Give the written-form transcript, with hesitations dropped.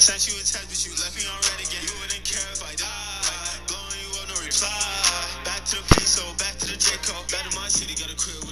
Sent you a text, but you left me on red again. You wouldn't care if I died. Blowing you up, no reply. Back to the peso, back to the J-Cole. Back to my city, got a crib.